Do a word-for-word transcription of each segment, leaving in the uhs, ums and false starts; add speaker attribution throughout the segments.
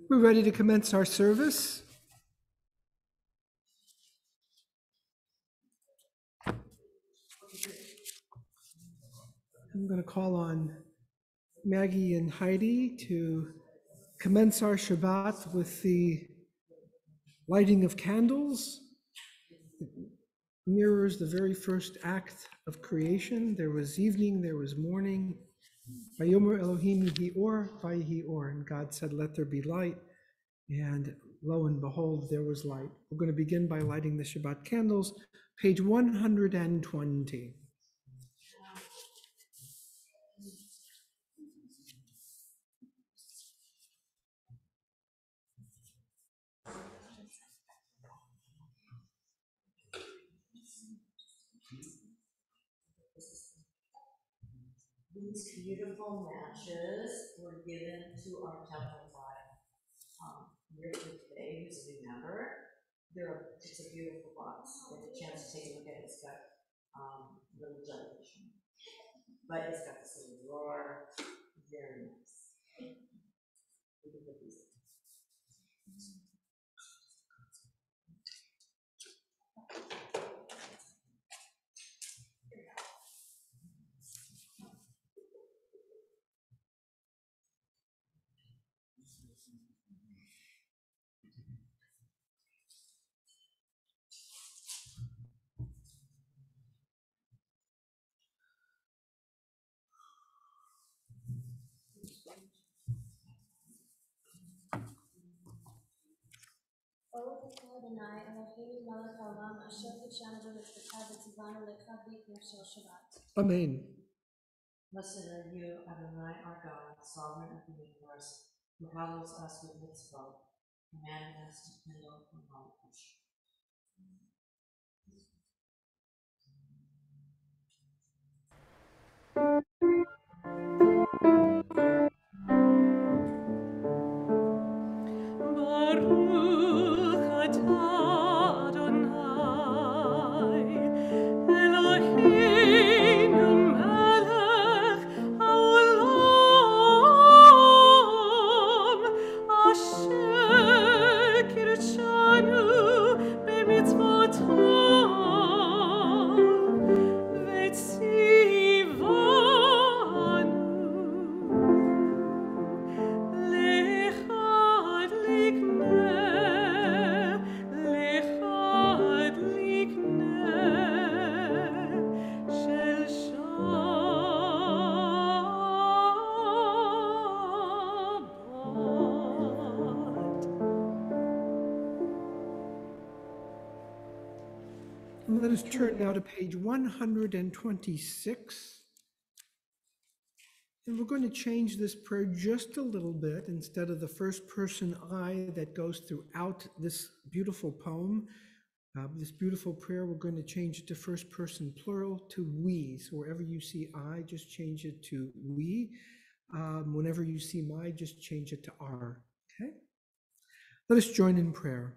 Speaker 1: We're ready to commence our service. I'm going to call on Maggie and Heidi to commence our Shabbat with the lighting of candles. It mirrors the very first act of creation. There was evening, there was morning. Vayomer Elohim yihi or, vayihi or. And God said, let there be light. And lo and behold, there was light. We're going to begin by lighting the Shabbat candles, page one hundred twenty.
Speaker 2: These beautiful matches were given to our temple by um, here today, who's a new member. They're, it's a beautiful box. Get a chance to take a look at it. It's got um, little jellyfish, but it's got this little drawer. Very nice. Look at these.
Speaker 1: Amen.
Speaker 2: Blessed are you, Adonai, our God, sovereign of the universe, who hallows us with mitzvot, commanding us to kindle from all flesh.
Speaker 1: Let us turn now to page one hundred twenty-six. And we're going to change this prayer just a little bit. Instead of the first person I that goes throughout this beautiful poem, uh, this beautiful prayer, we're going to change it to first person plural to we. So wherever you see I, just change it to we. Um, whenever you see my, just change it to our. Okay? Let us join in prayer.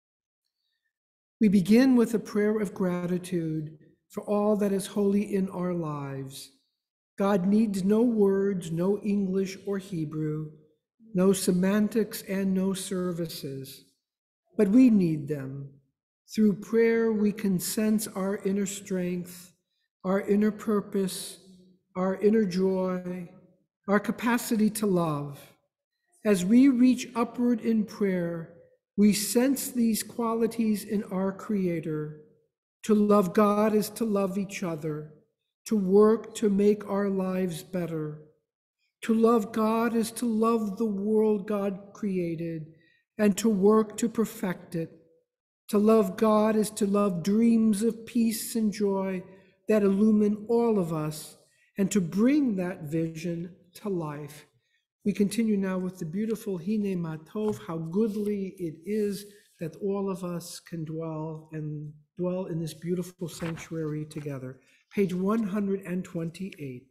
Speaker 1: We begin with a prayer of gratitude for all that is holy in our lives. God needs no words, no English or Hebrew, no semantics and no services, but we need them. Through prayer, we can sense our inner strength, our inner purpose, our inner joy, our capacity to love. As we reach upward in prayer, we sense these qualities in our Creator. To love God is to love each other. To work to make our lives better. To love God is to love the world God created and to work to perfect it. To love God is to love dreams of peace and joy that illumine all of us and to bring that vision to life. We continue now with the beautiful Hine Matov, how goodly it is that all of us can dwell and dwell in this beautiful sanctuary together. Page one hundred twenty-eight.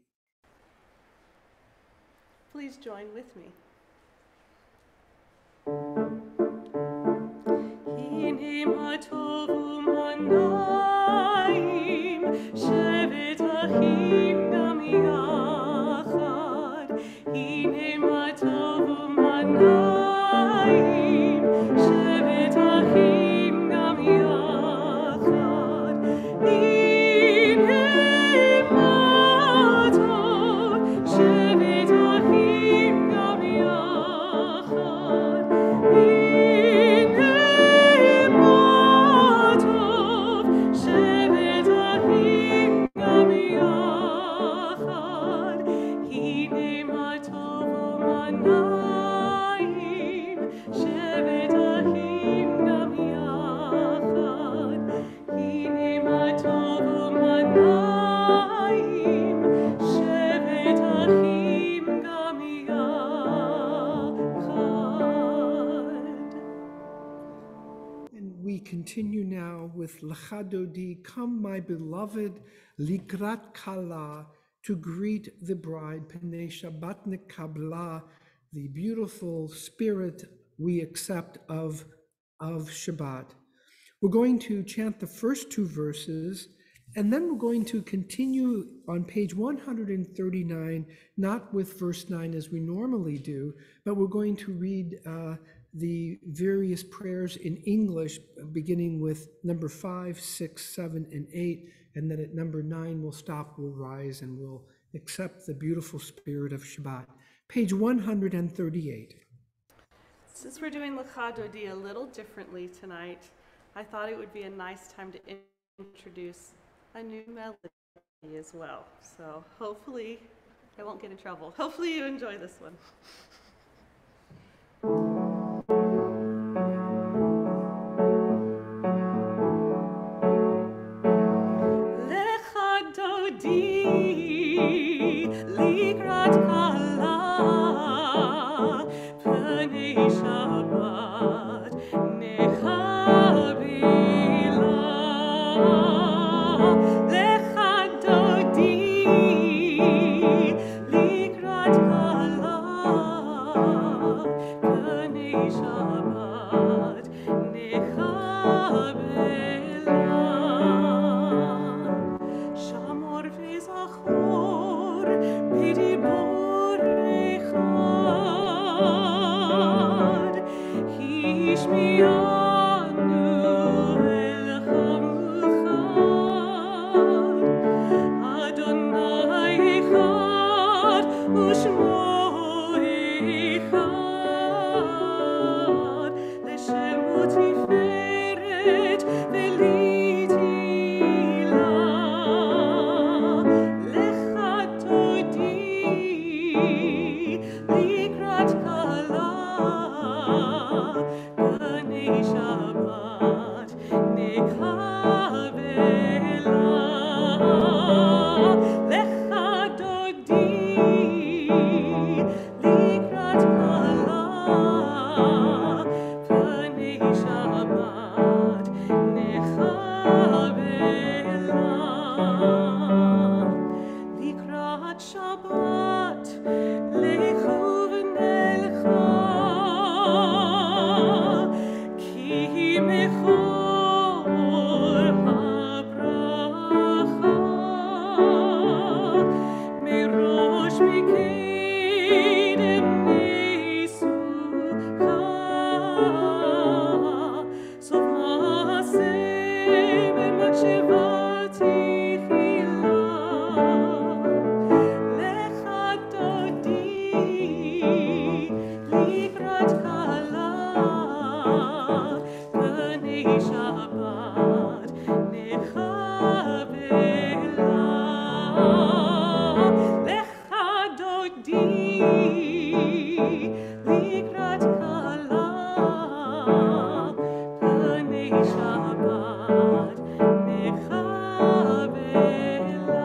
Speaker 3: Please join with me. Hine Matov u'manayim, shevet achim gam yachad. Hine matov u'manayim,
Speaker 1: we continue now with Lecha Dodi, come my beloved, Likrat Kala, to greet the bride, Pnei Shabbat Nekabla, the beautiful spirit we accept of, of Shabbat. We're going to chant the first two verses, and then we're going to continue on page one hundred thirty-nine, not with verse nine as we normally do, but we're going to read uh, the various prayers in English, beginning with number five, six, seven, and eight, and then at number nine we'll stop, we'll rise, and we'll accept the beautiful spirit of Shabbat. Page one hundred thirty-eight.
Speaker 3: Since we're doing Lecha Dodi a little differently tonight, I thought it would be a nice time to in- introduce a new melody as well. So hopefully I won't get in trouble. Hopefully you enjoy this one. Lecha Dodi, Likrat Kala, Pnei Shabbat, Nechabila. Lecha Dodi, Likrat Kala, Pnei Shabbat, Nechabila. Shamor v'zachor b'dibor echad, hishmi'anu el chamuchad. Adonai echad u'shmo echad, l'shemo tiferet v'litila. Lecha Dodi, Likrat Kala, Pnei Shabbat, Nekabela. Lecha Dodi, Likrat Kala, Pnei Shabbat, Nekabela. Likrat Shabbat, lechu v'nelcha, ki mechor habracha, merosh mikedem nesucha, sof ma'aseh b'makshevat tefila. Lecha Dodi, Likrat Kala, Pnei Shabbat, Nechabela. Lecha Dodi, Likrat Kala, Pnei Shabbat, Nechabela.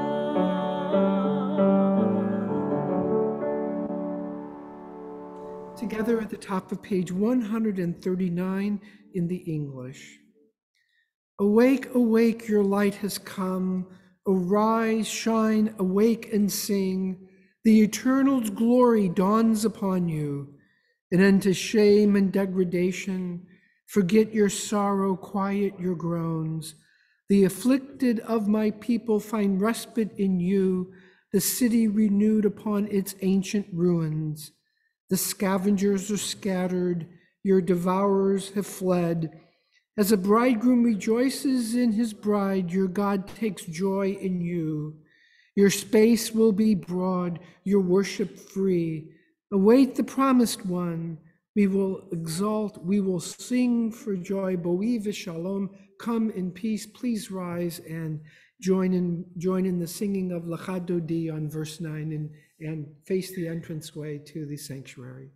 Speaker 1: Together at the top of page one hundred thirty-nine in the English. Awake, awake, your light has come. Arise, shine, awake and sing. The eternal's glory dawns upon you. An end to shame and degradation. Forget your sorrow, quiet your groans. The afflicted of my people find respite in you, the city renewed upon its ancient ruins. The scavengers are scattered, your devourers have fled. As a bridegroom rejoices in his bride, your God takes joy in you. Your space will be broad, your worship free. Await the promised one. We will exalt, we will sing for joy. Boi v'shalom, come in peace. Please rise and join in, join in the singing of Lecha Dodi on verse nine and, and face the entranceway to the sanctuary.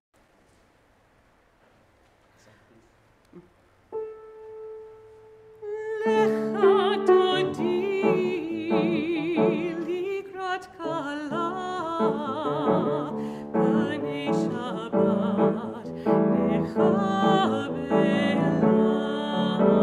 Speaker 3: Lecha Dodi, Likrat Kala, Pnei Shabbat, Nechabela.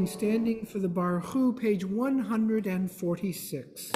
Speaker 1: standing for the Baruch Hu, page one hundred forty-six.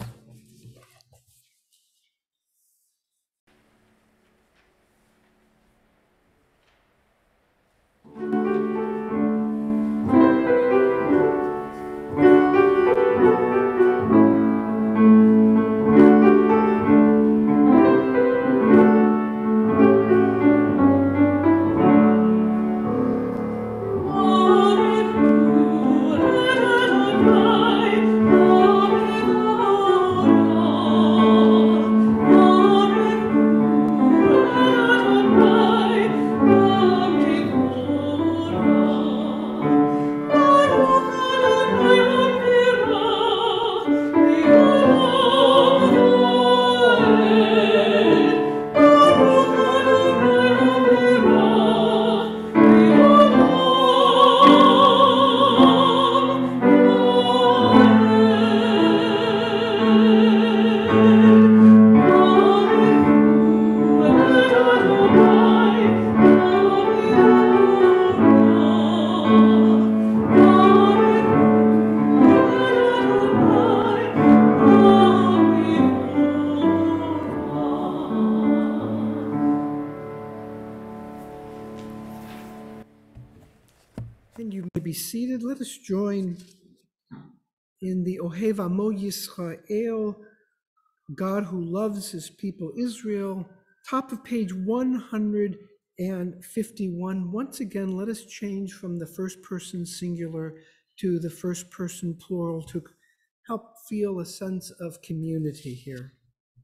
Speaker 1: And you may be seated. Let us join in the Ohev Amo Yisrael, God who loves his people Israel, top of page one hundred fifty-one. Once again, let us change from the first person singular to the first person plural to help feel a sense of community here.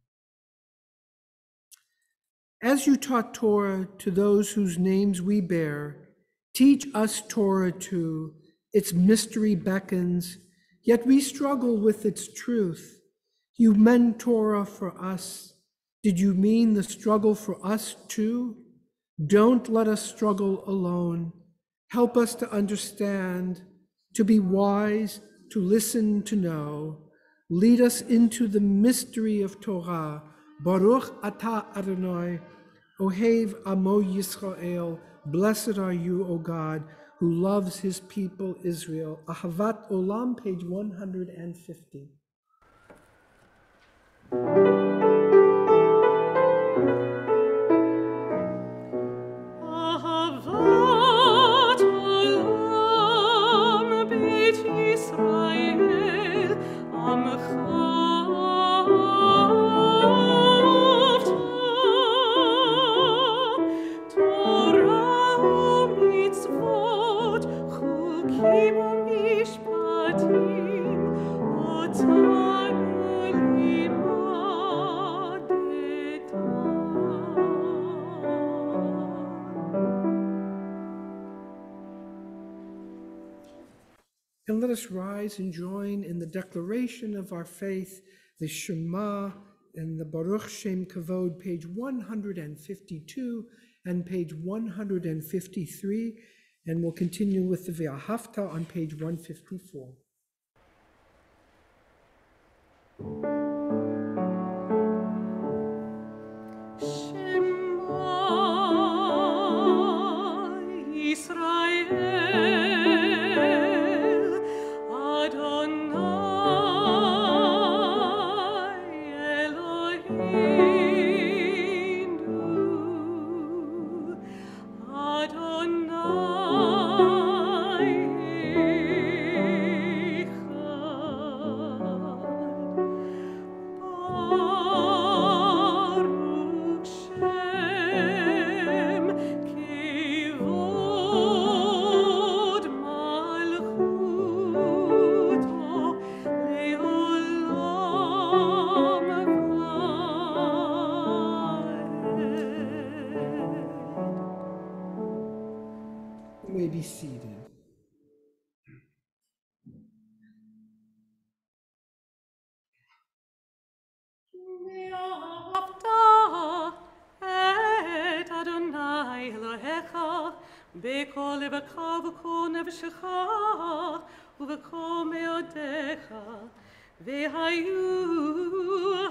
Speaker 1: As you taught Torah to those whose names we bear, teach us Torah too. Its mystery beckons, yet we struggle with its truth. You meant Torah for us. Did you mean the struggle for us too? Don't let us struggle alone. Help us to understand, to be wise, to listen, to know. Lead us into the mystery of Torah. Baruch atah Adonai, Ohev Amo Yisrael. Blessed are you, O God, who loves his people Israel. Ahavat Olam, page one hundred fifty.
Speaker 3: Ahavat Olam, Beit Yisrael, Amcha.
Speaker 1: And let us rise and join in the declaration of our faith, the Shema and the Baruch Shem Kavod, page one hundred fifty-two and page one hundred fifty-three. And we'll continue with the V'ahavta on page one fifty-four. Be seated.
Speaker 3: Et Adonai Elohecha, b'kol levacha v'kol nefeshecha, u'v'kol meodecha, v'hayu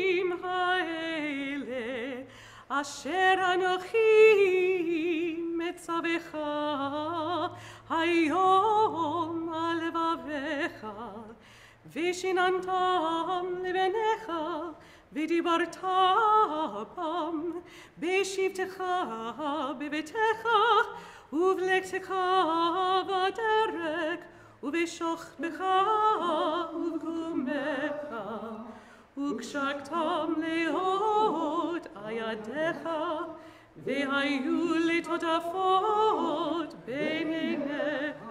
Speaker 3: ha'davarim ha'ele, asher anochi צווך היום על לבביך ושיננתם לבניך ודיברת בם בשבתך בביתך ובלכתך בדרך ובשוכבך ובקומך וקשרתם להיות ידיך והיו לטוטפות בין עיניך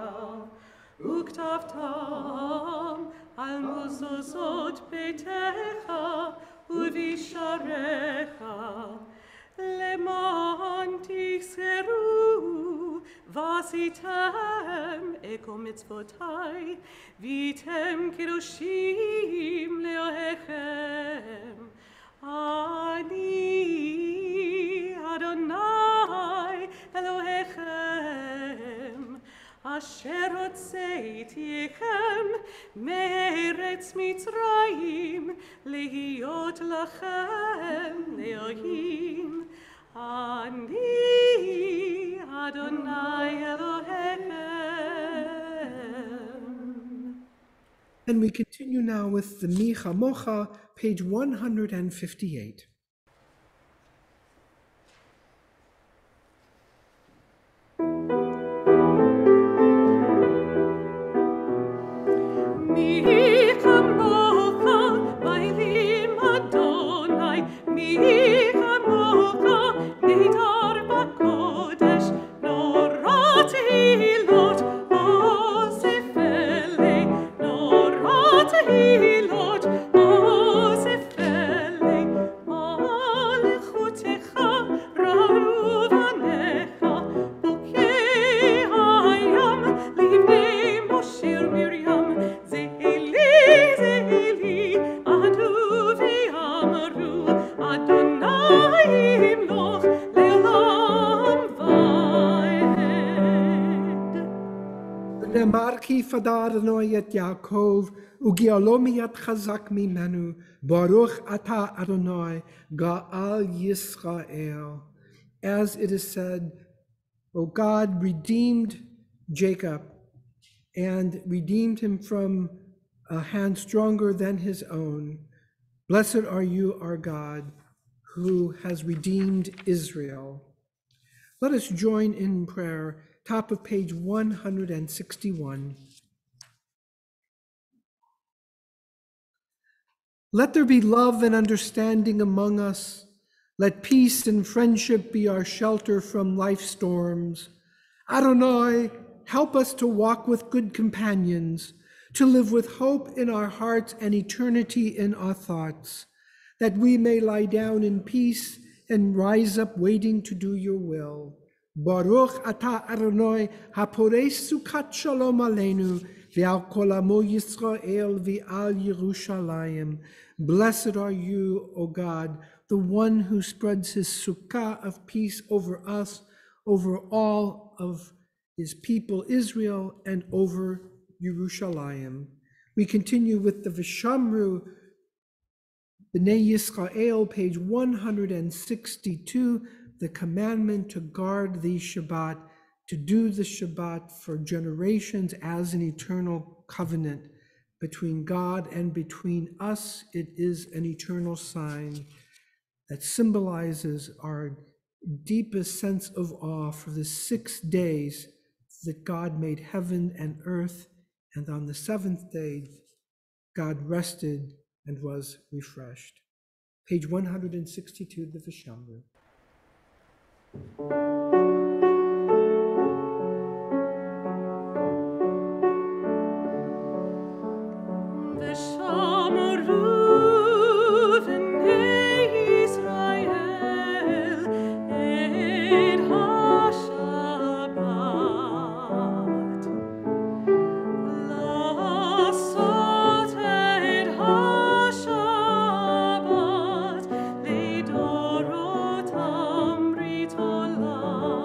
Speaker 3: וכתבתם על מזוזות ביתך ובשעריך למען תזכרו ועשיתם אקו מצוותי והייתם קדושים לאלוהיכם. אני אדוני אלוהיכם אשר הוצאתיכם מארץ מצרים להיות לכם לאלוהים. אני אדוני אלוהיכם.
Speaker 1: And we continue now with the Micha Mocha, page one hundred fifty-eight. Marki fadar noyet Yaakov, ugialomiat chazak mimenu, Baruch ata Adonai, Ga'al Yisrael. As it is said, O God redeemed Jacob and redeemed him from a hand stronger than his own. Blessed are you, our God, who has redeemed Israel. Let us join in prayer. Top of page one hundred sixty-one. Let there be love and understanding among us. Let peace and friendship be our shelter from life's storms. Adonai, help us to walk with good companions, to live with hope in our hearts and eternity in our thoughts, that we may lie down in peace and rise up waiting to do your will. Baruch ata Adonai haporei sukat shalom aleinu ve'al kol amo Yisrael ve'al Yerushalayim. Blessed are you, O God, the one who spreads his sukkah of peace over us, over all of his people Israel, and over Yerushalayim. We continue with the Vishamru B'nai Yisrael, page one hundred sixty-two, the commandment to guard the Shabbat, to do the Shabbat for generations as an eternal covenant between God and between us. It is an eternal sign that symbolizes our deepest sense of awe for the six days that God made heaven and earth, and on the seventh day, God rested and was refreshed. Page one hundred sixty-two, the Vishamru.
Speaker 3: Lidorotam britola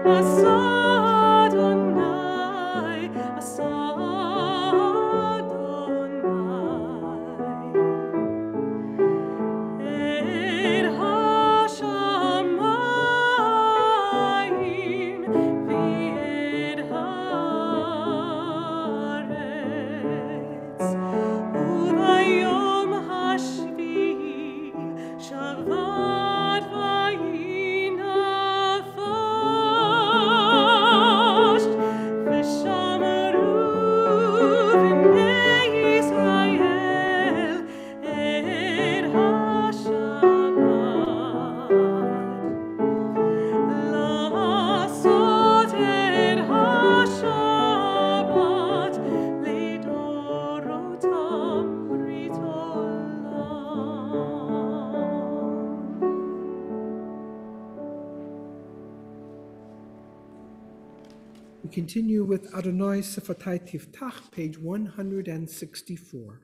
Speaker 1: We continue with Adonai Sifatai Tiftach, page one hundred sixty-four.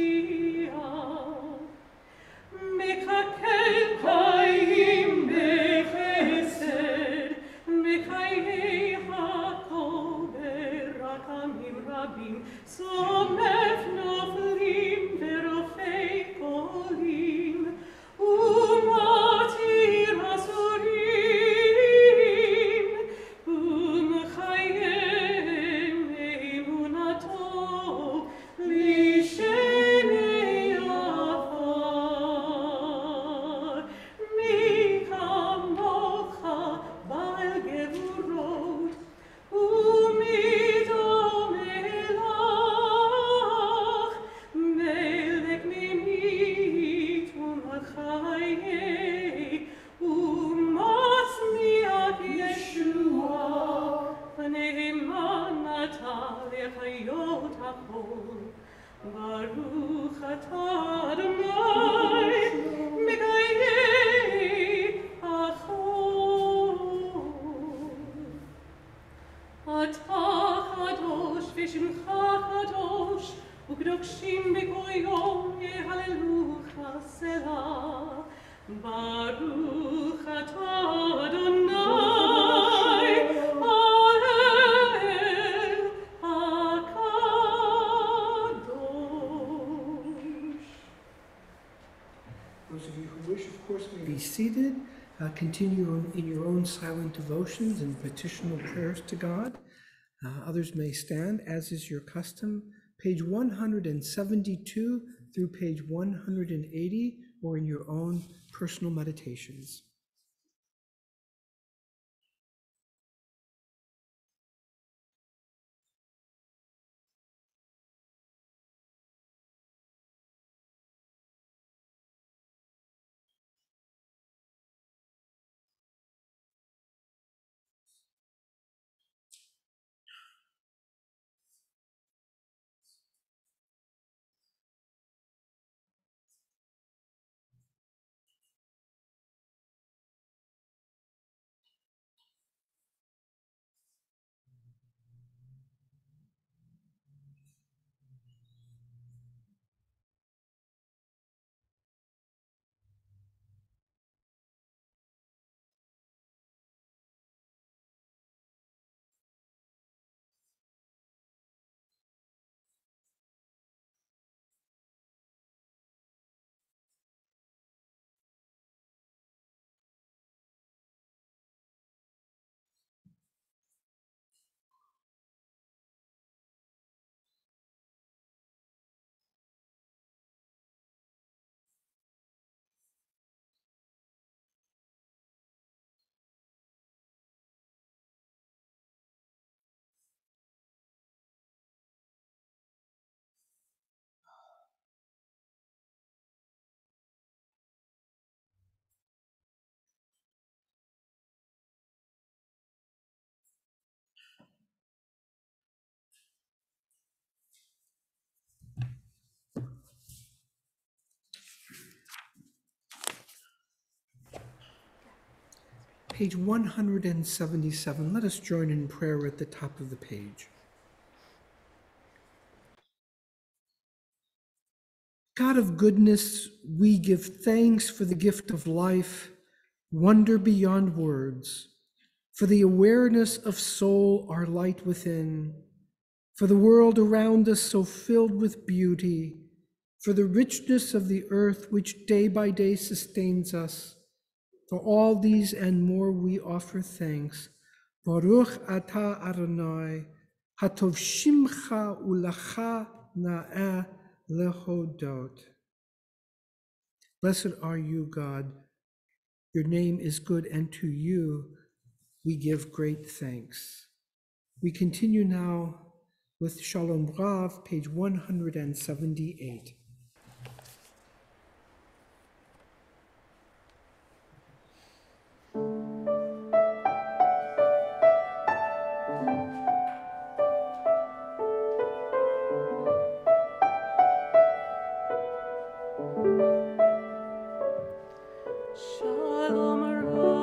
Speaker 4: Mekakel kaim be
Speaker 3: קדושים בקויו, יהללוך סלה. ברוך אתה אדוני, האל הקדוש.
Speaker 1: Those of you who wish, of course, may be seated. Uh, continue in your own silent devotions and petitional prayers to God. Uh, others may stand, as is your custom. Page one hundred seventy-two through page one hundred eighty, or in your own personal meditations. Page one hundred seventy-seven, let us join in prayer at the top of the page. God of goodness, we give thanks for the gift of life, wonder beyond words, for the awareness of soul, our light within, for the world around us so filled with beauty, for the richness of the earth which day by day sustains us. For all these and more we offer thanks. Baruch atah Adonai, hatov shimcha ulacha na'eh lehodot. Blessed are you, God. Your name is good, and to you we give great thanks. We continue now with Shalom Rav, page one hundred seventy-eight.
Speaker 3: Shalom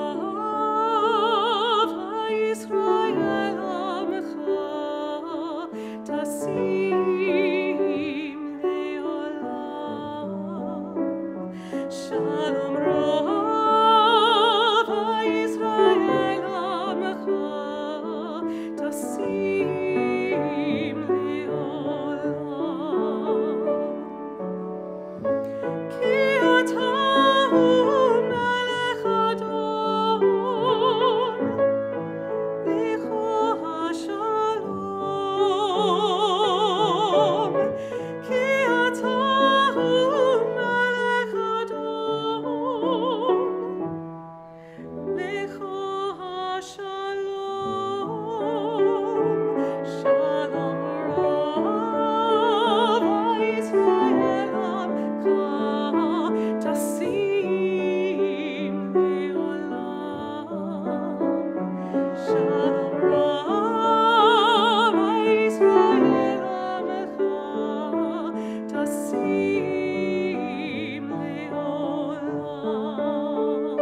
Speaker 3: Rav, Yisrael Amcha, Tasim Leolam. Shalom Rav, Yisrael Amcha, Tasim Leolam. Ki atahu melech adon, lecho hashalom. Ki atahu melech adon, lecho hashalom. Shalom Rav, Yisrael Amcha, Tasim Leolam. Shalom Rav, Yisrael Amcha, Tasim Leolam.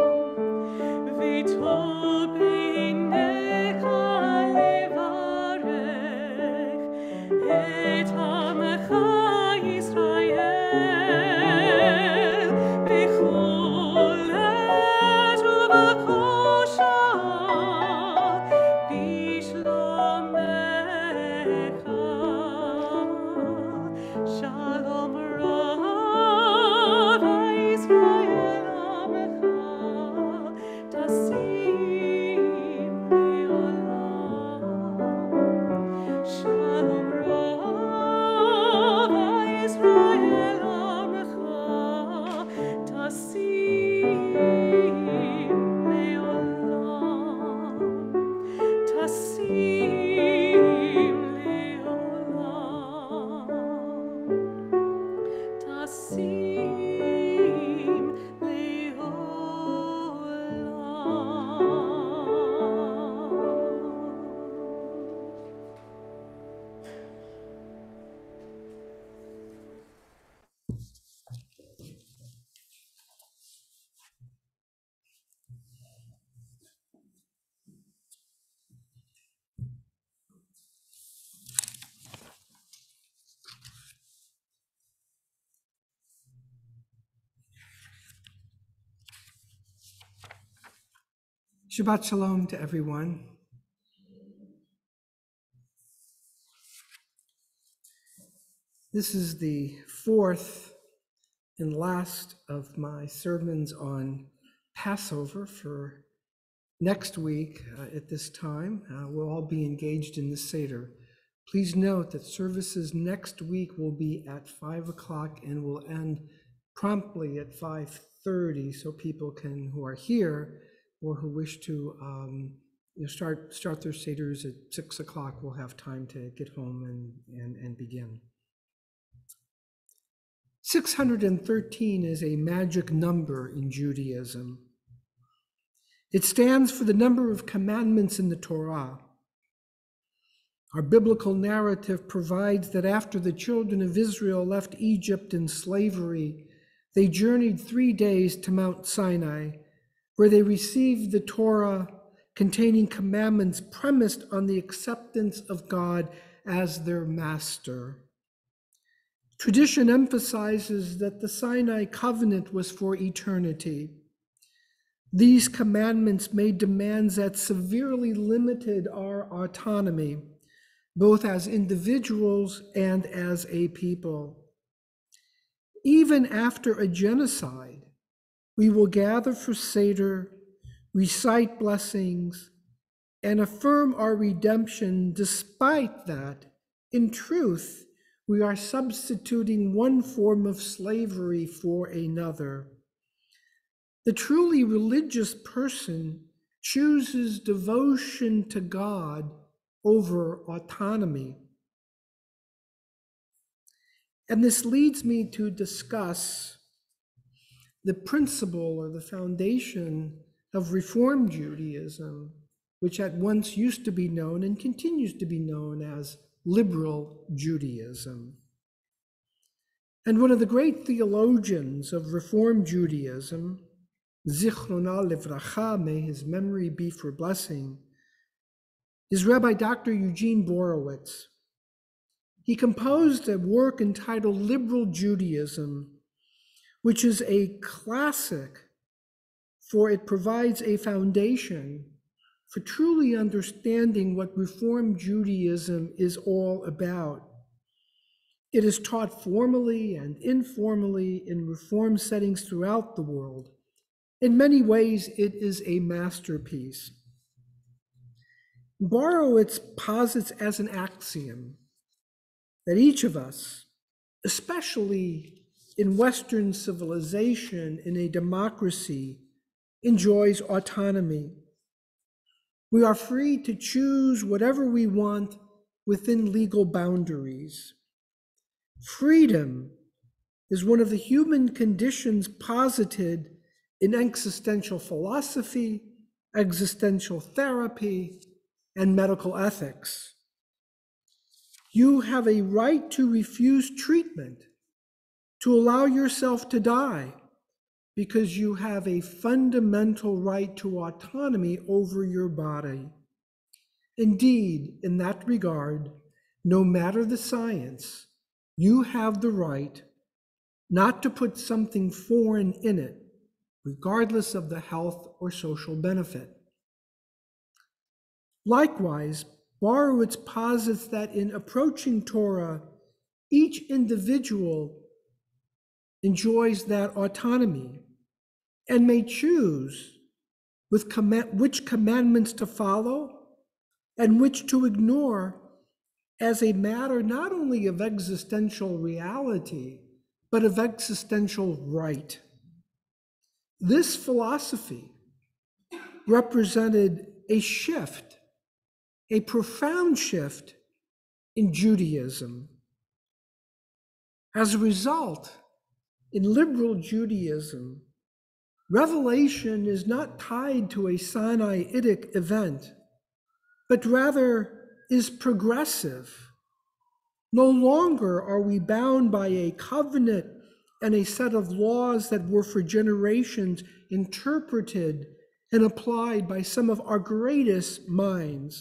Speaker 3: V'tov beinecha levarech et amcha Shalom Rav Yisrael Amecha Tasim Leolam. Shalom Rav Yisrael Amecha Tasim Leolam. Tasim Leolam. Tasim
Speaker 1: Shabbat Shalom to everyone. This is the fourth and last of my sermons on Passover for next week. Uh, at this time, uh, we'll all be engaged in the Seder. Please note that services next week will be at five o'clock and will end promptly at five thirty, so people can who are here or who wish to um, you know, start start their Seders at six o'clock will have time to get home and, and, and begin. six hundred thirteen is a magic number in Judaism. It stands for the number of commandments in the Torah. Our biblical narrative provides that after the children of Israel left Egypt in slavery, they journeyed three days to Mount Sinai, where they received the Torah containing commandments premised on the acceptance of God as their master. Tradition emphasizes that the Sinai covenant was for eternity. These commandments made demands that severely limited our autonomy, both as individuals and as a people. Even after a genocide, we will gather for Seder, recite blessings, and affirm our redemption despite that, in truth, we are substituting one form of slavery for another. The truly religious person chooses devotion to God over autonomy. And this leads me to discuss the principle or the foundation of Reform Judaism, which at once used to be known and continues to be known as liberal Judaism. And one of the great theologians of Reform Judaism, Zichrona Livracha, may his memory be for blessing, is Rabbi Doctor Eugene Borowitz. He composed a work entitled Liberal Judaism, which is a classic, for it provides a foundation for truly understanding what Reform Judaism is all about. It is taught formally and informally in Reform settings throughout the world. In many ways, it is a masterpiece. Borowitz posits as an axiom that each of us, especially in Western civilization, in a democracy, enjoys autonomy. We are free to choose whatever we want within legal boundaries. Freedom is one of the human conditions posited in existential philosophy, existential therapy, and medical ethics. You have a right to refuse treatment, to allow yourself to die, because you have a fundamental right to autonomy over your body. Indeed, in that regard, no matter the science, you have the right not to put something foreign in it, regardless of the health or social benefit. Likewise, Borowitz posits that in approaching Torah, Each individual enjoys that autonomy and may choose with command, which commandments to follow and which to ignore as a matter not only of existential reality, but of existential right. This philosophy represented a shift, a profound shift in Judaism. As a result, in liberal Judaism, revelation is not tied to a Sinaitic event, but rather is progressive. No longer are we bound by a covenant and a set of laws that were for generations interpreted and applied by some of our greatest minds.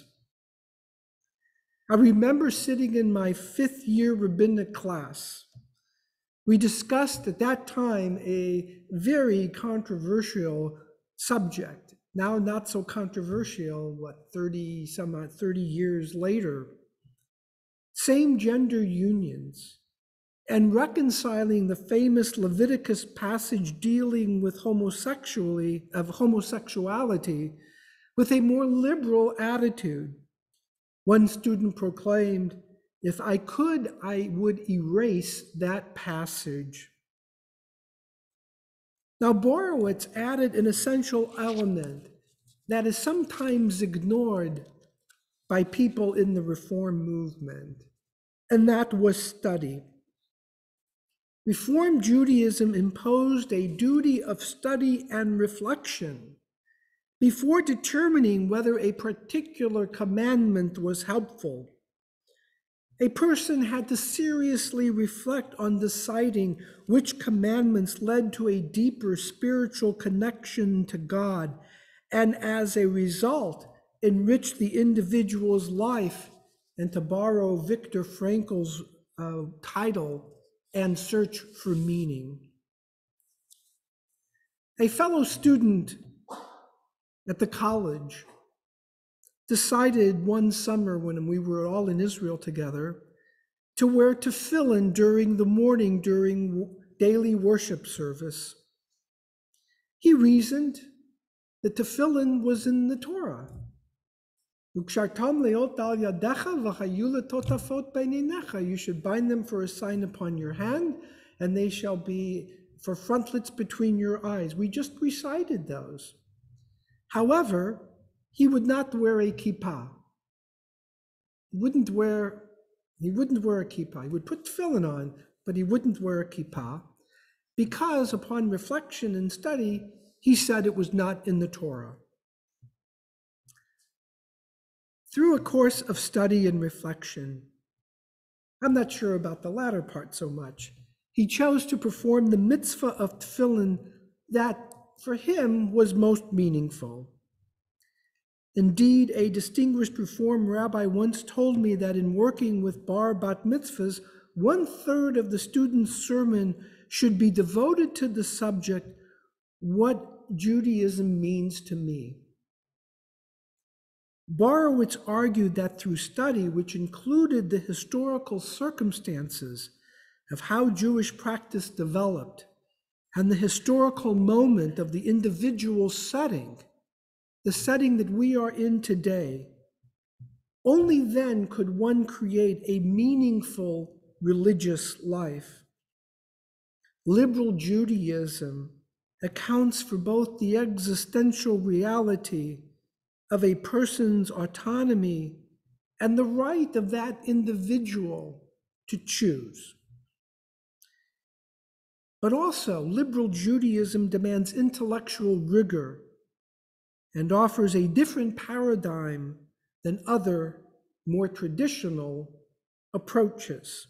Speaker 1: I remember sitting in my fifth year rabbinic class. We discussed at that time a very controversial subject, now not so controversial, what, thirty, some odd thirty years later. Same gender unions and reconciling the famous Leviticus passage dealing with homosexuality, of homosexuality with a more liberal attitude. One student proclaimed, "If I could, I would erase that passage." Now, Borowitz added an essential element that is sometimes ignored by people in the Reform movement, and that was study. Reform Judaism imposed a duty of study and reflection before determining whether a particular commandment was helpful. A person had to seriously reflect on deciding which commandments led to a deeper spiritual connection to God, and as a result, enriched the individual's life, and to borrow Viktor Frankl's uh, title, and search for meaning. A fellow student at the college decided one summer when we were all in Israel together to wear tefillin during the morning during daily worship service. He reasoned that tefillin was in the Torah. You should bind them for a sign upon your hand, and they shall be for frontlets between your eyes. We just recited those. However, he would not wear a kippah. He wouldn't wear, he wouldn't wear a kippah. He would put tefillin on, but he wouldn't wear a kippah because upon reflection and study, he said it was not in the Torah. Through a course of study and reflection, I'm not sure about the latter part so much, he chose to perform the mitzvah of tefillin that for him was most meaningful. Indeed, a distinguished Reform rabbi once told me that in working with bar bat mitzvahs, one third of the student's sermon should be devoted to the subject, what Judaism means to me. Borowitz argued that through study, which included the historical circumstances of how Jewish practice developed and the historical moment of the individual setting, the setting that we are in today, only then could one create a meaningful religious life. Liberal Judaism accounts for both the existential reality of a person's autonomy and the right of that individual to choose. But also, liberal Judaism demands intellectual rigor and offers a different paradigm than other, more traditional approaches,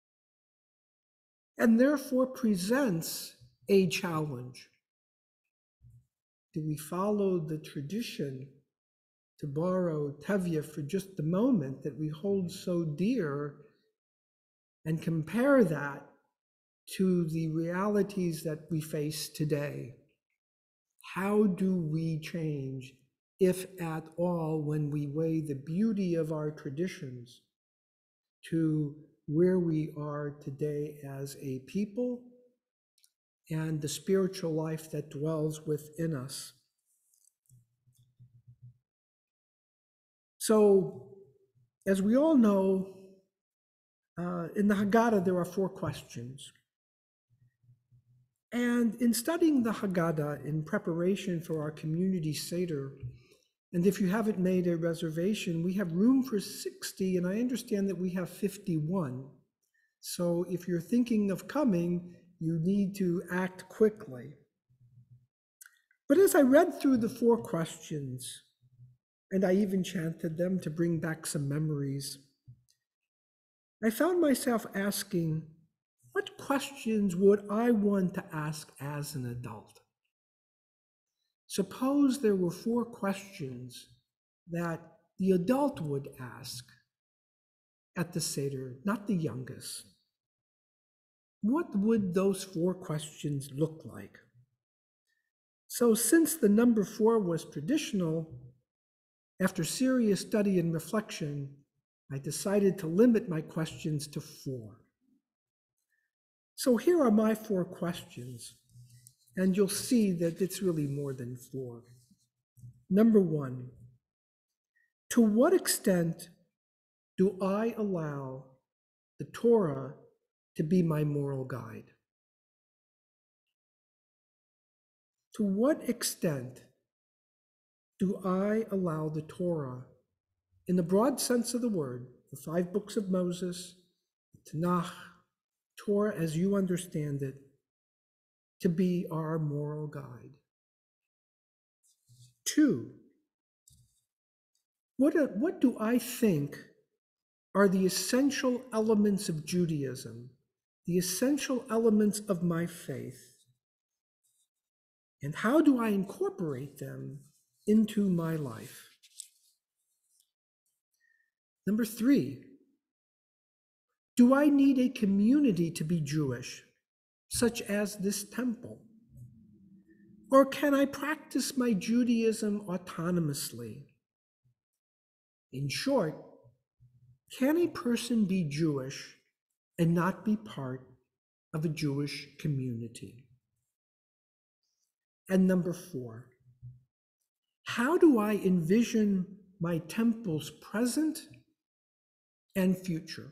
Speaker 1: and therefore presents a challenge. Do we follow the tradition, to borrow Tevye for just a moment, that we hold so dear, and compare that to the realities that we face today? How do we change, if at all, when we weigh the beauty of our traditions to where we are today as a people and the spiritual life that dwells within us. So, as we all know, uh, in the Haggadah there are four questions. And in studying the Haggadah in preparation for our community Seder, and if you haven't made a reservation, we have room for sixty, and I understand that we have fifty-one. So if you're thinking of coming, you need to act quickly. But as I read through the four questions, and I even chanted them to bring back some memories, I found myself asking, what questions would I want to ask as an adult? Suppose there were four questions that the adult would ask at the Seder, not the youngest. What would those four questions look like? So since the number four was traditional, after serious study and reflection, I decided to limit my questions to four. So here are my four questions, and you'll see that it's really more than four. Number one, to what extent do I allow the Torah to be my moral guide? To what extent do I allow the Torah, in the broad sense of the word, the five books of Moses, Tanakh, Torah as you understand it, to be our moral guide? Two, what, a, what do I think are the essential elements of Judaism, the essential elements of my faith? And how do I incorporate them into my life? Number three, do I need a community to be Jewish, such as this temple? Or can I practice my Judaism autonomously? In short, can a person be Jewish and not be part of a Jewish community? And number four, how do I envision my temple's present and future?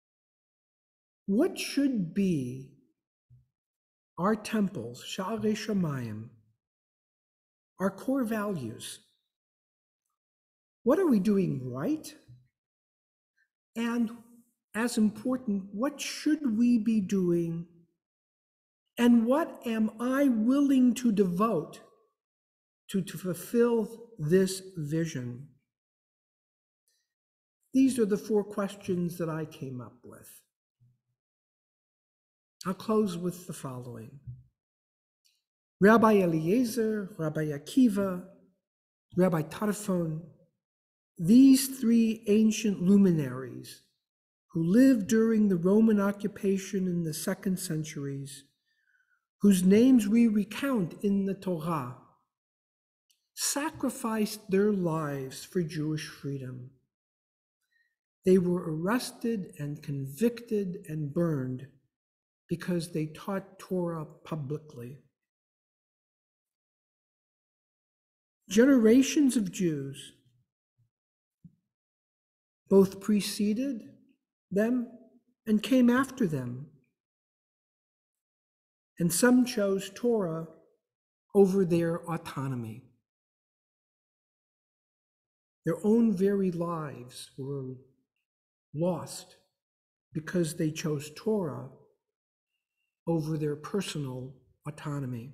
Speaker 1: What should be our temples, Sha'arei Shamayim, our core values? What are we doing right? And as important, what should we be doing? And what am I willing to devote to, to fulfill this vision? These are the four questions that I came up with. I'll close with the following. Rabbi Eliezer, Rabbi Akiva, Rabbi Tarfon, these three ancient luminaries who lived during the Roman occupation in the second centuries, whose names we recount in the Torah, sacrificed their lives for Jewish freedom. They were arrested and convicted and burned because they taught Torah publicly. Generations of Jews both preceded them and came after them. And some chose Torah over their autonomy. Their own very lives were lost because they chose Torah over their personal autonomy.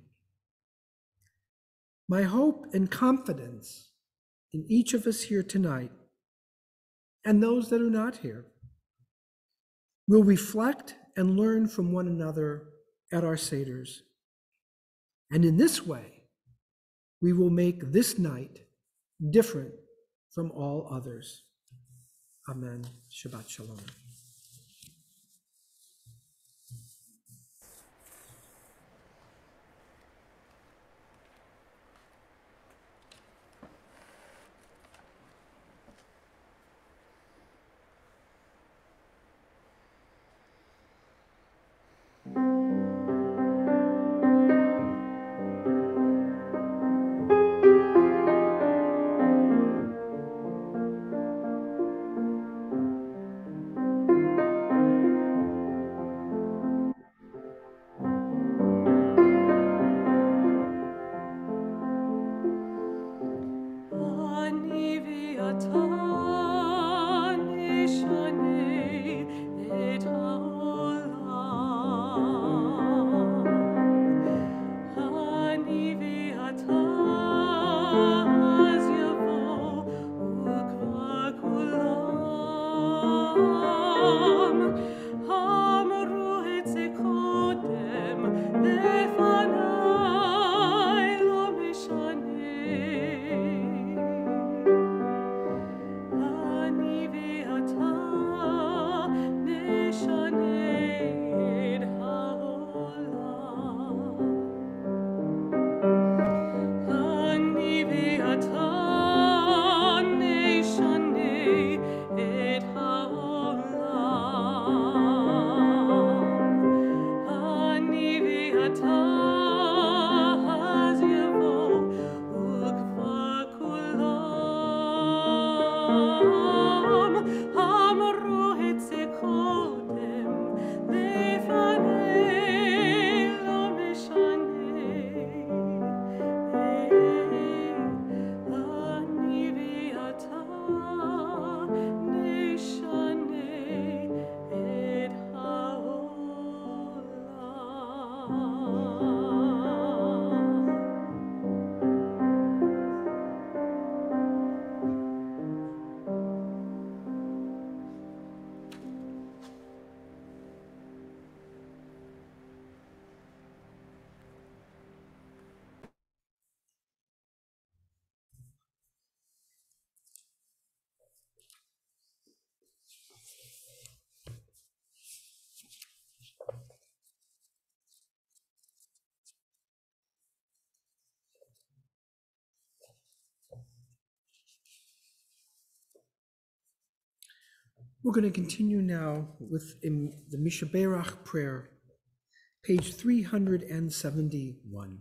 Speaker 1: My hope and confidence in each of us here tonight, and those that are not here, will reflect and learn from one another at our Seders. And in this way, we will make this night different from all others. Amen. Shabbat Shalom. We're going to continue now with um, the Mishaberach prayer, page three hundred seventy-one.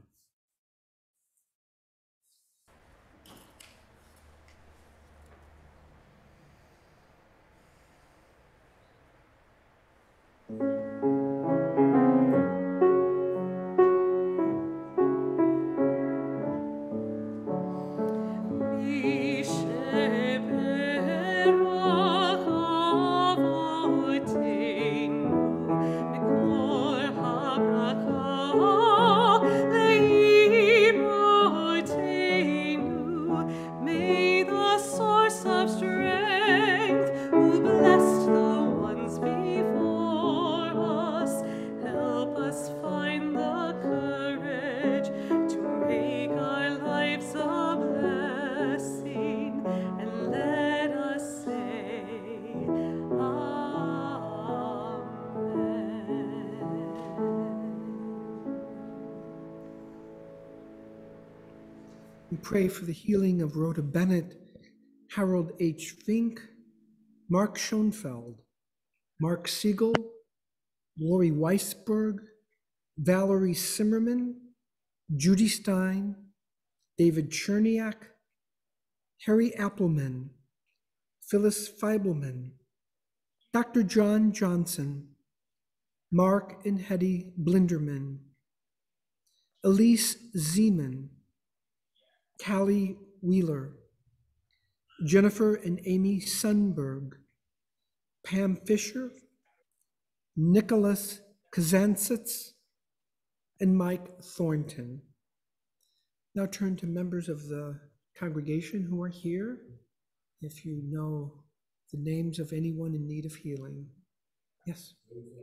Speaker 1: We pray for the healing of Rhoda Bennett, Harold H. Fink, Mark Schoenfeld, Mark Siegel, Lori Weisberg, Valerie Simmerman, Judy Stein, David Cherniak, Harry Appleman, Phyllis Feibelman, Doctor John Johnson, Mark and Hetty Blinderman, Elise Zeman, Callie Wheeler, Jennifer and Amy Sundberg, Pam Fisher, Nicholas Kazansitz, and Mike Thornton. Now turn to members of the congregation who are here. If you know the names of anyone in need of healing. Yes.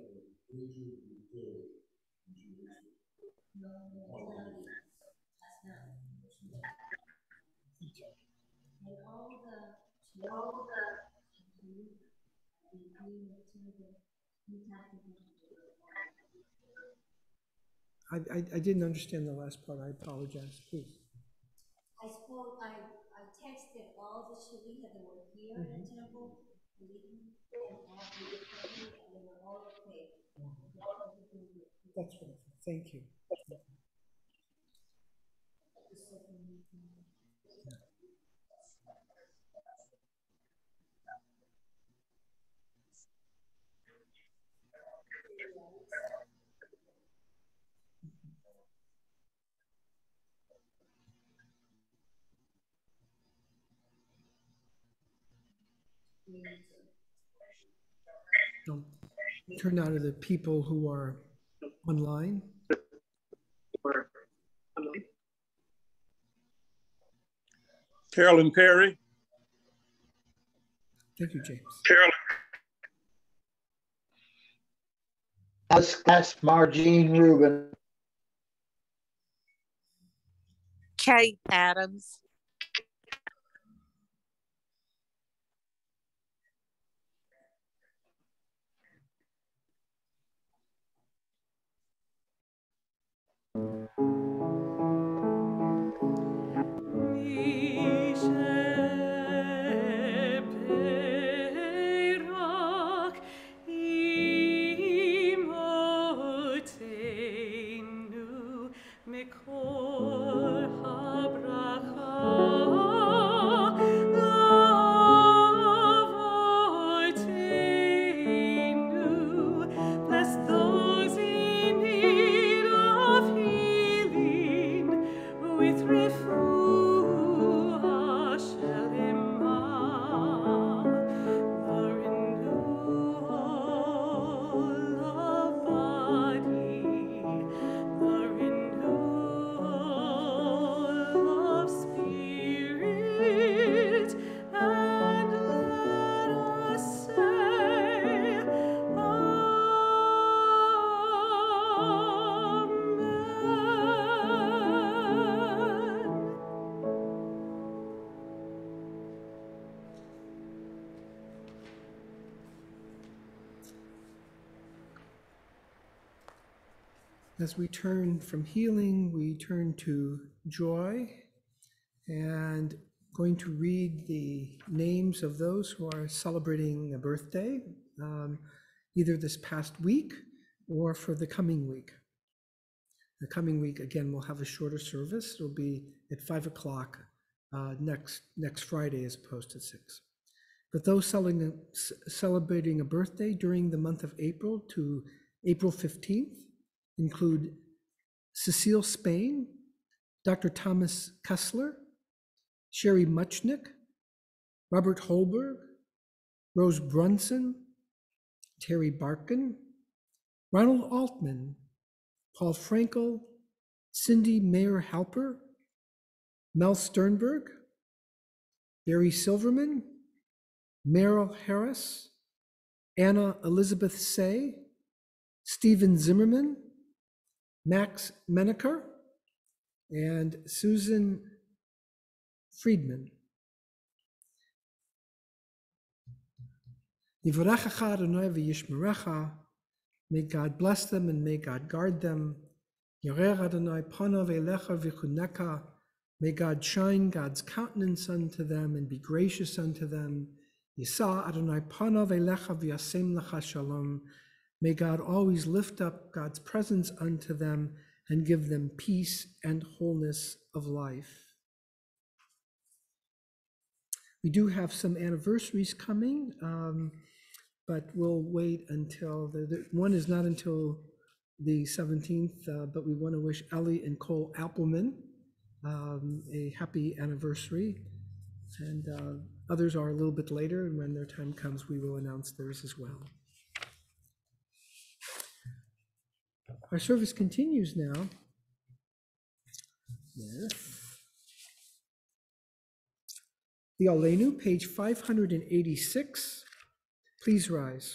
Speaker 1: I, I, I didn't understand the last part. I apologize, please.
Speaker 4: I spoke, I, I texted all the Shaliha that were here in the temple, and all the family, and they were all okay.
Speaker 1: That's wonderful. Thank you. Um, turn now to the people who are online.
Speaker 5: Carolyn Perry.
Speaker 1: Thank you, James.
Speaker 5: Carolyn.
Speaker 6: That's Margene Rubin.
Speaker 7: Kate Adams.
Speaker 1: As we turn from healing, we turn to joy, and going to read the names of those who are celebrating a birthday, um, either this past week or for the coming week. The coming week, again, we'll have a shorter service. It'll be at five o'clock uh, next, next Friday as opposed to six. But those celebrating, celebrating a birthday during the month of April to April fifteenth include Cecile Spain, Doctor Thomas Kessler, Sherry Muchnick, Robert Holberg, Rose Brunson, Terry Barkin, Ronald Altman, Paul Frankel, Cindy Mayer Halper, Mel Sternberg, Barry Silverman, Merrill Harris, Anna Elizabeth Say, Stephen Zimmerman, Max Menaker, and Susan Friedman. Yivarechecha Adonai v'yishmerecha. May God bless them and may God guard them. Yorer Adonai panav elecha v'chuneka. May God shine God's countenance unto them and be gracious unto them. Yisa Adonai panav elecha v'yasem lecha shalom. May God always lift up God's presence unto them and give them peace and wholeness of life. We do have some anniversaries coming, um, but we'll wait until, the, the one is not until the seventeenth, uh, but we want to wish Ellie and Cole Appleman um, a happy anniversary. And uh, others are a little bit later, and when their time comes, we will announce theirs as well. Our service continues now. Yes. The Aleinu, page five hundred eighty-six. Please rise.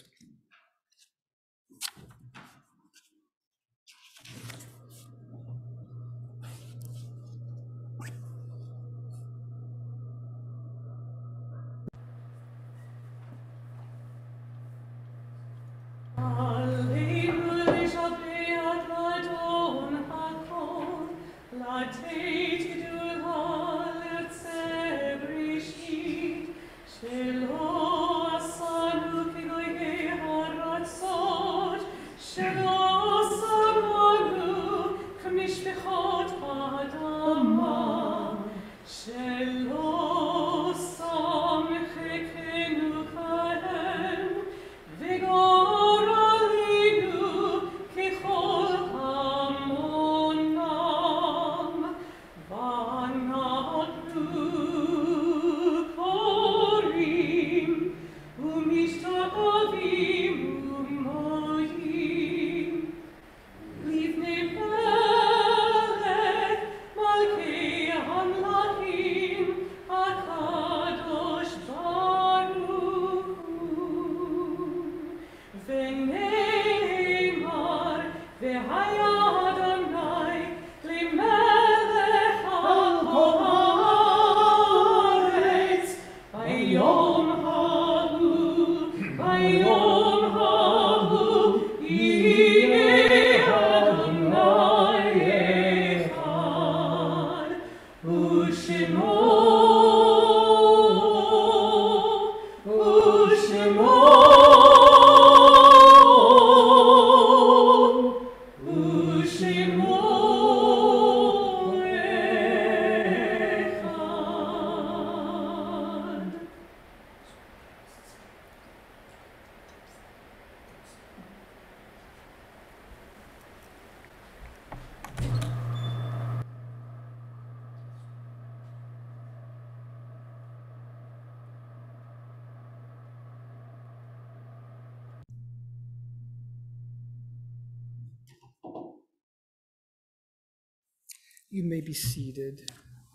Speaker 1: You may be seated.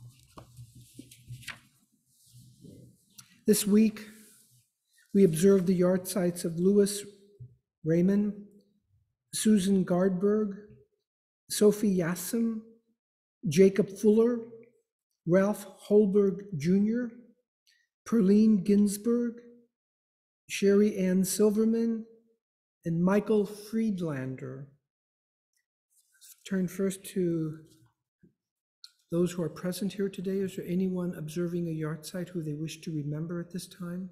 Speaker 1: This week, we observed the yard sites of Louis Raymond, Susan Gardberg, Sophie Yassim, Jacob Fuller, Ralph Holberg Junior, Perlene Ginsberg, Sherry Ann Silverman, and Michael Friedlander. turn first to those who are present here today. Is there anyone observing a yard site who they wish to remember at this time?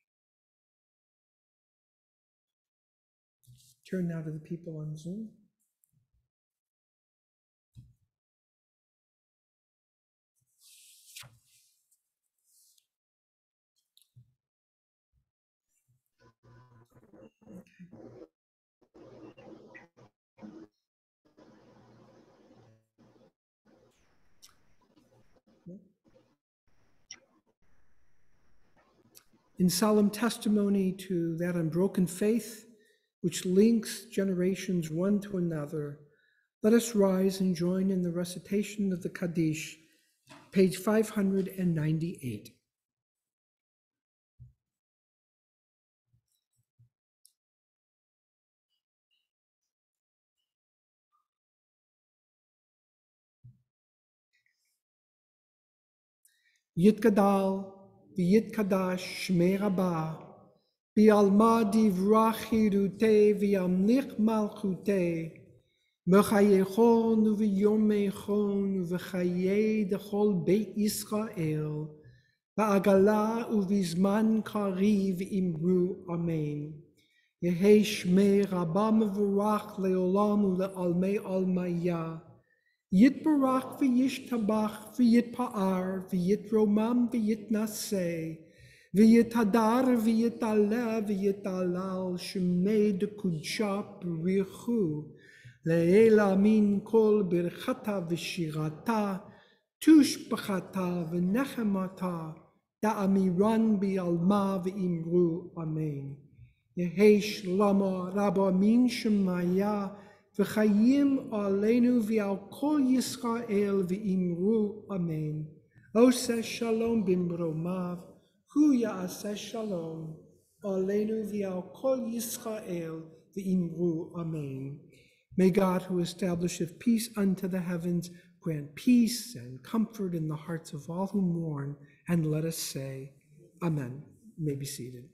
Speaker 1: Turn now to the people on Zoom. In solemn testimony to that unbroken faith which links generations one to another, let us rise and join in the recitation of the Kaddish, page five hundred ninety-eight. Yitgadal v'yitkadash shmei Rabbah, bi'alma divrach chirutei v'yamlich malchutei, b'chayechon u'v'yomechon u'v'chayei dechol beit Yisrael, ba'agala u'v'zman kariv imru amen. Yehei shmei Rabbah mevorach le'olam u'le'almei almaya. Yitbarach v'yishtabach v'yitpa'ar v'yitromam v'yitnaseh v'yitadar v'yitala v'yitalal shemei dekudsha b'richu le'ela min kol birchata v'shirata tushbachata v'nechemata da'amiran bi'alma v'imru amen. Yehesh lama rabba min shemaya v'chayim aleinu v'al kol Yisrael v'imru amen. Oseh shalom bimromav, hu ya'aseh shalom aleinu v'al kol Yisrael v'imru amen. May God, who establisheth peace unto the heavens, grant peace and comfort in the hearts of all who mourn, and let us say, Amen. You may be seated.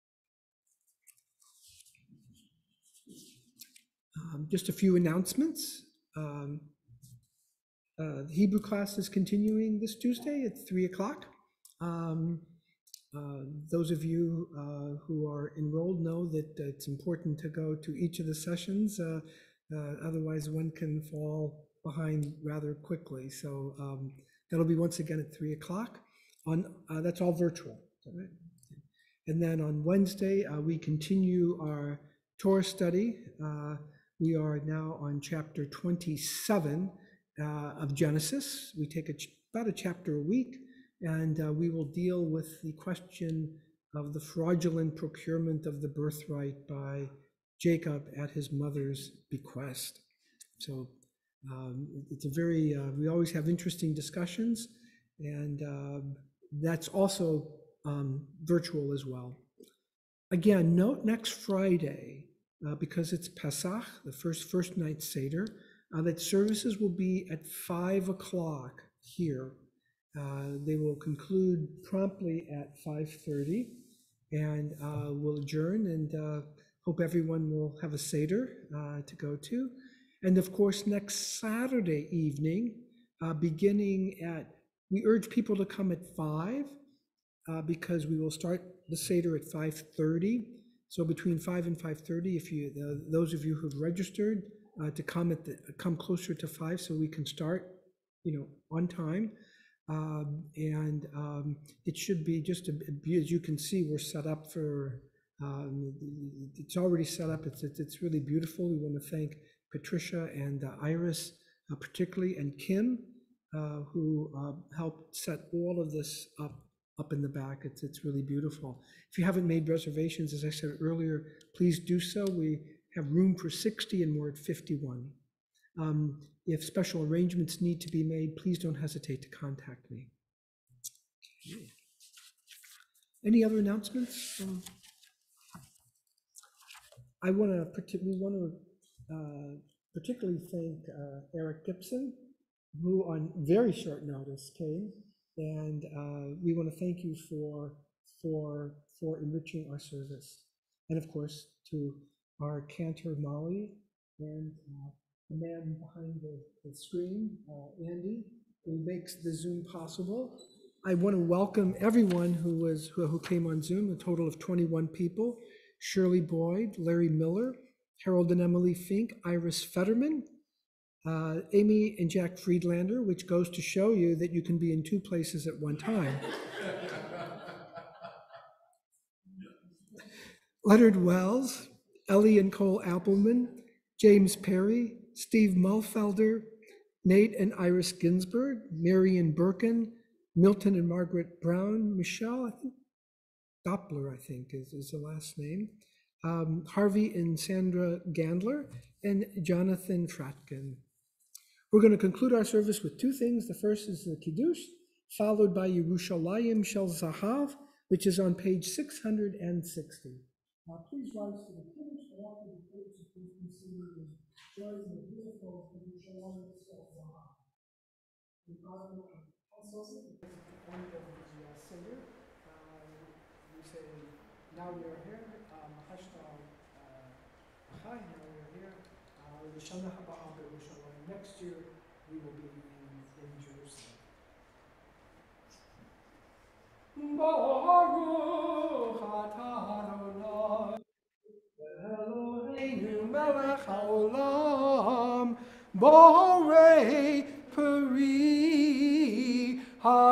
Speaker 1: Um, just a few announcements. Um, uh, the Hebrew class is continuing this Tuesday at three o'clock. Um, uh, those of you uh, who are enrolled know that it's important to go to each of the sessions, uh, uh, otherwise one can fall behind rather quickly. So um, that'll be once again at three o'clock. On uh, that's all virtual. Is that right? And then on Wednesday, uh, we continue our Torah study. Uh, We are now on chapter twenty-seven uh, of Genesis. We take a ch about a chapter a week, and uh, we will deal with the question of the fraudulent procurement of the birthright by Jacob at his mother's bequest. So um, it's a very, uh, we always have interesting discussions, and uh, that's also um, virtual as well. Again, note next Friday, Uh, because it's Pesach, the first first night Seder, uh, that services will be at five o'clock here. Uh, they will conclude promptly at five thirty, and uh, we'll adjourn, and uh, hope everyone will have a Seder uh, to go to. And of course, next Saturday evening, uh, beginning at, we urge people to come at five, uh, because we will start the Seder at five thirty. So between five and five thirty, if you, uh, those of you who've registered uh, to come at the, come closer to five, so we can start, you know, on time. Um, and um, it should be just, a, as you can see, we're set up for, um, it's already set up. It's, it's, it's really beautiful. We want to thank Patricia and uh, Iris, uh, particularly, and Kim, uh, who uh, helped set all of this up. Up in the back. It's, it's really beautiful. If you haven't made reservations, as I said earlier, please do so. We have room for sixty and we're at fifty-one. Um, if special arrangements need to be made, please don't hesitate to contact me. Okay. Any other announcements? Um, I want to we want to uh, particularly thank uh, Eric Gibson, who on very short notice came. And uh, we want to thank you for, for, for enriching our service. And of course, to our cantor Molly and uh, the man behind the, the screen, uh, Andy, who makes the Zoom possible. I want to welcome everyone who was who, who came on Zoom, a total of twenty-one people. Shirley Boyd, Larry Miller, Harold and Emily Fink, Iris Fetterman, uh, Amy and Jack Friedlander, which goes to show you that you can be in two places at one time. Leonard Wells, Ellie and Cole Appleman, James Perry, Steve Mulfelder, Nate and Iris Ginsberg, Marion Birkin, Milton and Margaret Brown, Michelle, I think, Doppler, I think is, is the last name, um, Harvey and Sandra Gandler, and Jonathan Fratkin. We're going to conclude our service with two things. The first is the Kiddush, followed by Yerushalayim Shel Zahav, which is on page six hundred sixty. Now, please rise to the Kiddush, but after the Kiddush, please consider enjoying the beautiful Yerushalayim Shel Zahav. We are in Passover, at the end of the uh, Seder. Uh, we say, now we are here, Hashtal Achai, now we are here. L'Shana Haba B'Yerushalayim. Next year, we will be in, in Jerusalem. Baruch atah Adonai Eloheinu melech haolam borei peri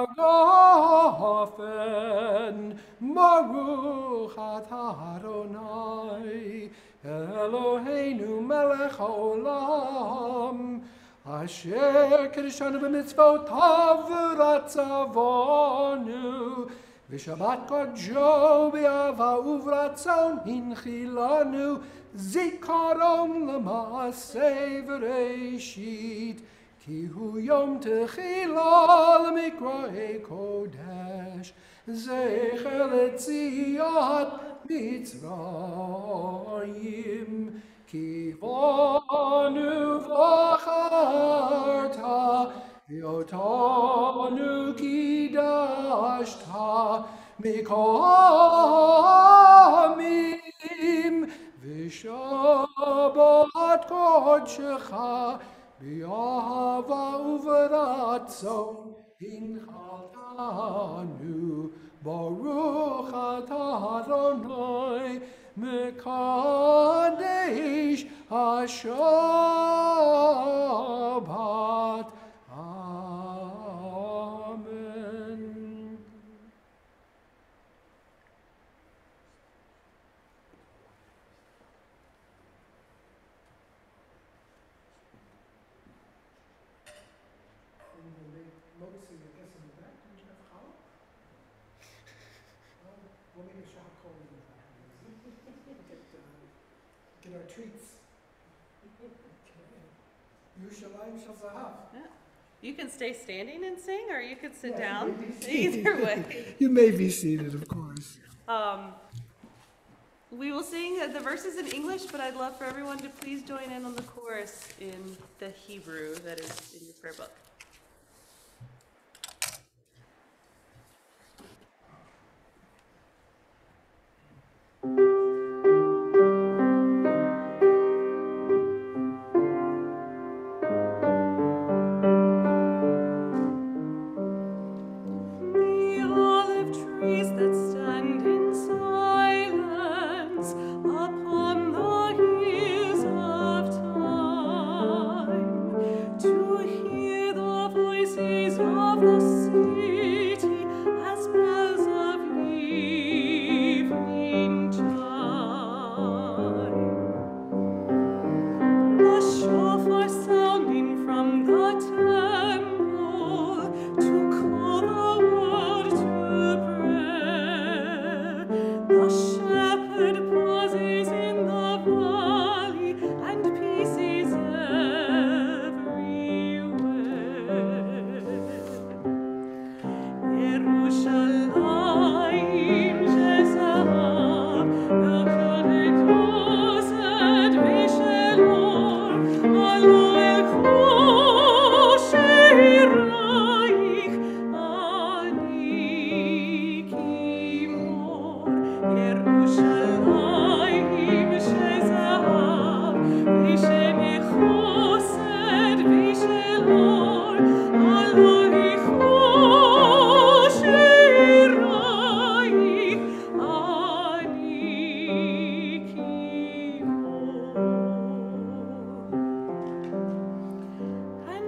Speaker 1: hagafen. Baruch atah Adonai Eloheinu melech haolam asher kedeshanu b'mitzvotav v'ratzavonu v'shabbat kodesh b'ava uvratzon hinchilanu zikaron l'maaseh v'reishit ki hu yom techila l'mikra'ei kodesh zecher l'tziat Mitzrayim ki vanu v'acharta v'otanu kidashta mikamim v'shabbat kodshecha b'yahava uvratzon hinchaltanu Baruch atah Adonai mekadesh ha-Shabbat. Amen. Noticing, I guess, in the back, don't you have challah? We'll make a shot call in the back. Get, uh, get our treats. Yerushalayim Shel Zahav.
Speaker 3: Yeah. You can stay standing and sing, or you could sit
Speaker 1: Yeah,
Speaker 3: down.
Speaker 1: you may be seated.
Speaker 3: Either way.
Speaker 1: You may be seated, of course.
Speaker 3: Um, we will sing the verses in English, but I'd love for everyone to please join in on the chorus in the Hebrew that is in your prayer book.
Speaker 5: To hear the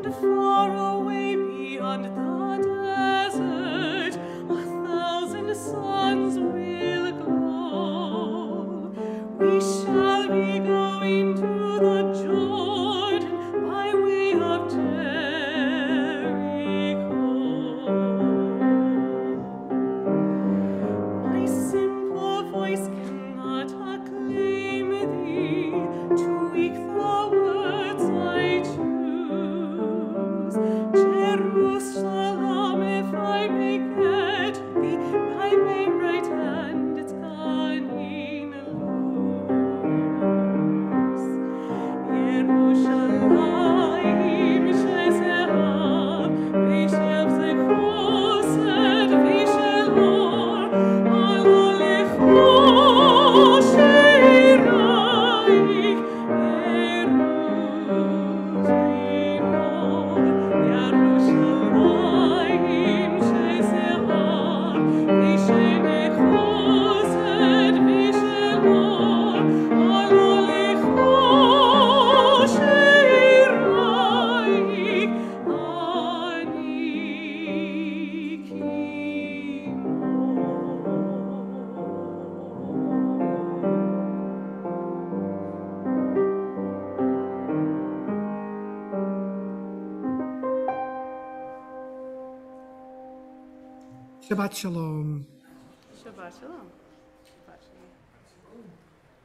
Speaker 3: And far away beyond the desert, a thousand suns will glow. We shall be going to the Jordan by way of Jericho. My simple voice cannot acclaim thee, too weak the words I choose. Jerusalem, if I may get thee by my right hand, it's cunning loose. Yerushalayim shezehav, ve'shev zechosed, ve'shelor, alolecho sheiraik, Yerushalayim shezehav, ve'shenechosed, ve'shelor, alolecho sheiraik,
Speaker 1: Shabbat Shalom.
Speaker 3: Shabbat Shalom.